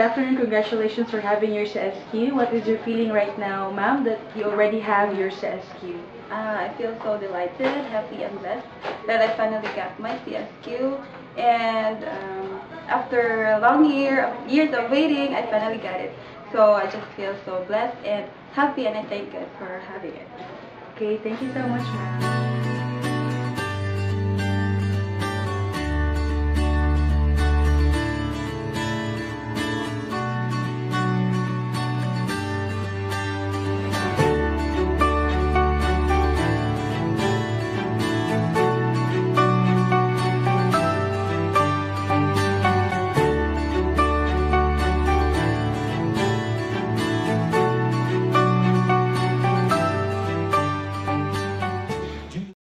afternoon. Congratulations for having your CSQ. What is your feeling right now, ma'am, that you already have your CSQ? I feel so delighted, happy, and blessed that I finally got my CSQ. And after a long years of waiting, I finally got it. So I just feel so blessed and happy, and I thank God for having it. Okay, thank you so much, ma'am.